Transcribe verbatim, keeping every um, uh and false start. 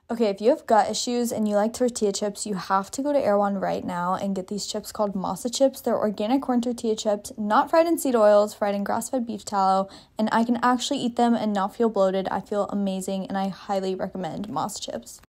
Okay, if you have gut issues and you like tortilla chips, you have to go to Erewhon right now and get these chips called MASA chips. They're organic corn tortilla chips, not fried in seed oils, fried in grass-fed beef tallow, and I can actually eat them and not feel bloated. I feel amazing, and I highly recommend MASA chips.